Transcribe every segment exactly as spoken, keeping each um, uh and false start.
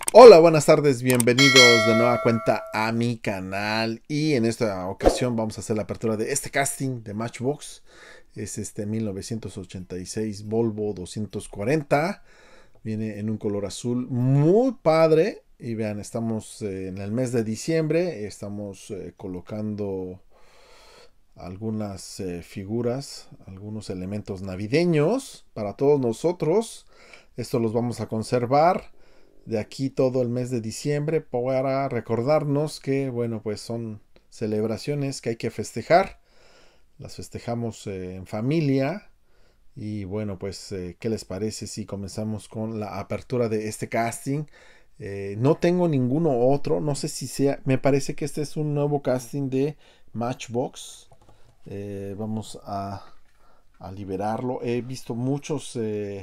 Hola, buenas tardes, bienvenidos de nueva cuenta a mi canal y en esta ocasión vamos a hacer la apertura de este casting de Matchbox. Es este mil novecientos ochenta y seis Volvo doscientos cuarenta, viene en un color azul muy padre y vean, estamos eh, en el mes de diciembre, estamos eh, colocando algunas eh, figuras, algunos elementos navideños para todos nosotros. Esto los vamos a conservar de aquí todo el mes de diciembre para recordarnos que, bueno, pues son celebraciones que hay que festejar. Las festejamos eh, en familia. Y bueno, pues, eh, ¿qué les parece si comenzamos con la apertura de este casting? Eh, no tengo ninguno otro, no sé si sea, me parece que este es un nuevo casting de Matchbox. Eh, vamos a, a liberarlo. He visto muchos, eh,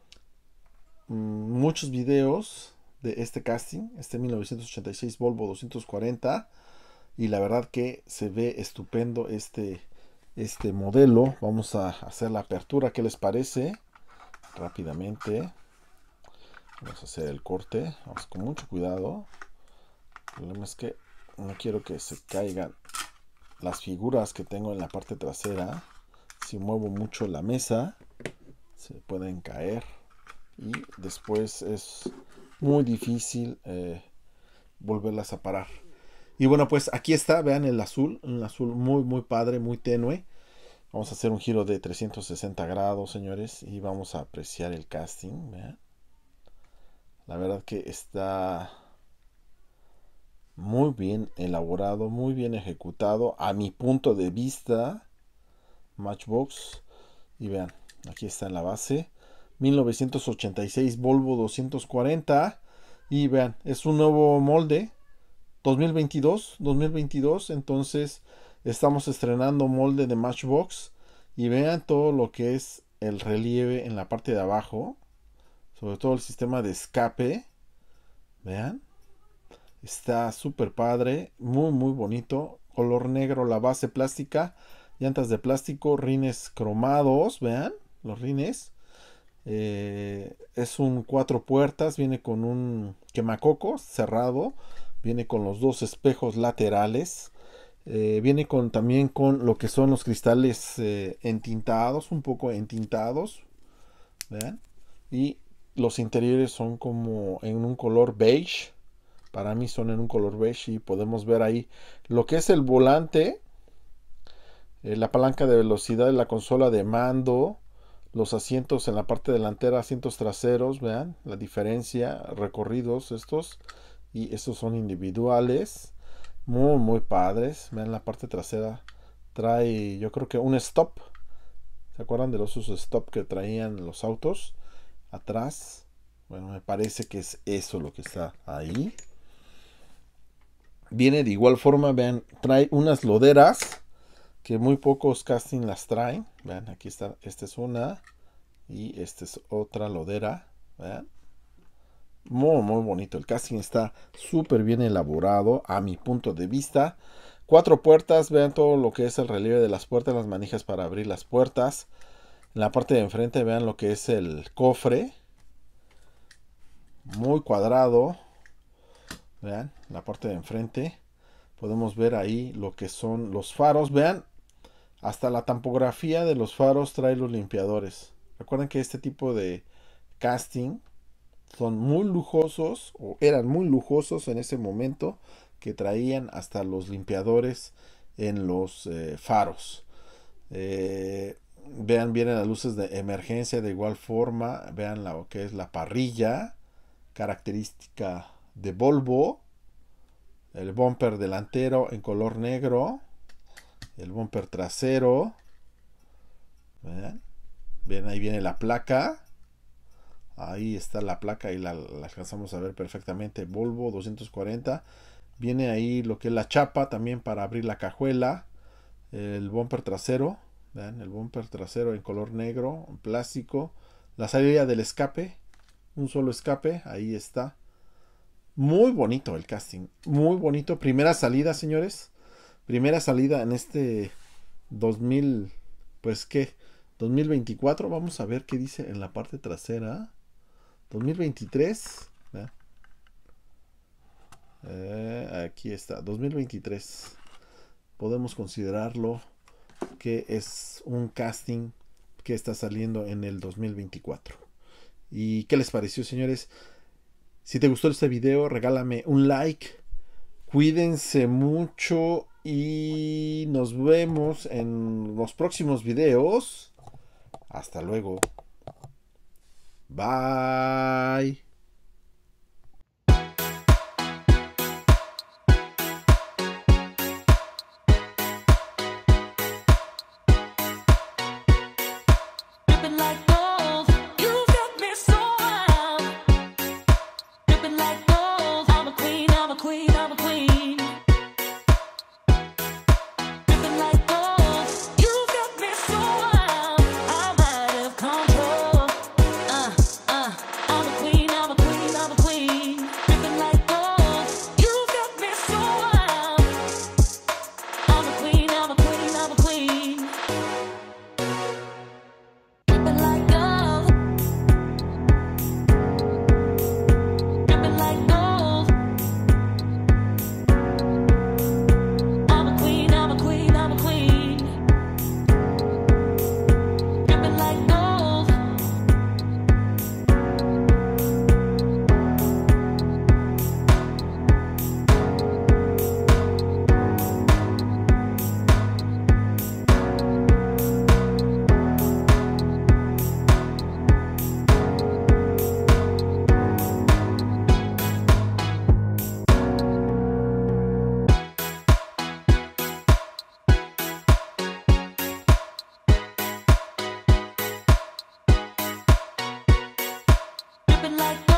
muchos videos de este casting, este mil novecientos ochenta y seis Volvo doscientos cuarenta, y la verdad que se ve estupendo este, este modelo. Vamos a hacer la apertura, ¿qué les parece? Rápidamente vamos a hacer el corte, vamos con mucho cuidado. El problema es que no quiero que se caigan las figuras que tengo en la parte trasera. Si muevo mucho la mesa se pueden caer y después es muy difícil eh, volverlas a parar. Y bueno, pues aquí está, vean el azul, un azul muy muy padre, muy tenue. Vamos a hacer un giro de trescientos sesenta grados, señores, y vamos a apreciar el casting. Vean. La verdad que está muy bien elaborado, muy bien ejecutado, a mi punto de vista. Matchbox. Y vean, aquí está en la base. mil novecientos ochenta y seis Volvo doscientos cuarenta. Y vean, es un nuevo molde. dos mil veintidós, dos mil veintidós. Entonces estamos estrenando molde de Matchbox. Y vean todo lo que es el relieve en la parte de abajo. Sobre todo el sistema de escape. Vean. Está súper padre. Muy muy bonito. Color negro la base plástica. Llantas de plástico. Rines cromados. Vean los rines. Eh, es un cuatro puertas. Viene con un quemacocos cerrado. Viene con los dos espejos laterales. Eh, viene con también con lo que son los cristales eh, entintados. Un poco entintados. Vean. Y los interiores son como en un color beige. Para mí son en un color beige y podemos ver ahí lo que es el volante, eh, la palanca de velocidad de la consola de mando, los asientos en la parte delantera, asientos traseros, vean la diferencia, recorridos estos, y estos son individuales, muy muy padres. Vean la parte trasera, trae yo creo que un stop. ¿Se acuerdan de los stop que traían los autos atrás? Bueno, me parece que es eso lo que está ahí. Viene de igual forma, vean, trae unas loderas que muy pocos casting las traen. Vean, aquí está, esta es una y esta es otra lodera. Vean, muy muy bonito. El casting está súper bien elaborado a mi punto de vista. Cuatro puertas, vean todo lo que es el relieve de las puertas, las manijas para abrir las puertas. En la parte de enfrente vean lo que es el cofre, muy cuadrado. Vean, la parte de enfrente podemos ver ahí lo que son los faros. Vean, hasta la tampografía de los faros trae los limpiadores. Recuerden que este tipo de casting son muy lujosos, o eran muy lujosos en ese momento, que traían hasta los limpiadores en los eh, faros. Eh, vean, vienen las luces de emergencia de igual forma. Vean lo que es la parrilla, característica de Volvo. El bumper delantero en color negro. El bumper trasero. ¿Vean? Bien, ahí viene la placa. Ahí está la placa y la, la alcanzamos a ver perfectamente. Volvo doscientos cuarenta. Viene ahí lo que es la chapa también para abrir la cajuela. El bumper trasero. Vean, el bumper trasero en color negro, en plástico. La salida del escape. Un solo escape. Ahí está. Muy bonito el casting. Muy bonito. Primera salida, señores. Primera salida en este dos mil. Pues qué. dos mil veinticuatro. Vamos a ver qué dice en la parte trasera. dos mil veintitrés. ¿Ve? Eh, aquí está, dos mil veintitrés. Podemos considerarlo que es un casting que está saliendo en el dos mil veinticuatro. ¿Y qué les pareció, señores? Si te gustó este video, regálame un like. Cuídense mucho y nos vemos en los próximos videos. Hasta luego. Bye. Dripping like gold, you got me so wild. Dripping like gold, I'm a queen, I'm a queen, I'm a queen. Dripping like gold, you got me so wild. I'm out of control. Uh, uh, I'm a queen, I'm a queen, I'm a queen. Dripping like gold, you got me so wild. I'm a queen, I'm a queen, I'm a queen. Dripping like gold, dripping like gold. I'm a queen, I'm a queen, I'm a queen. Dripping like gold. Dripping like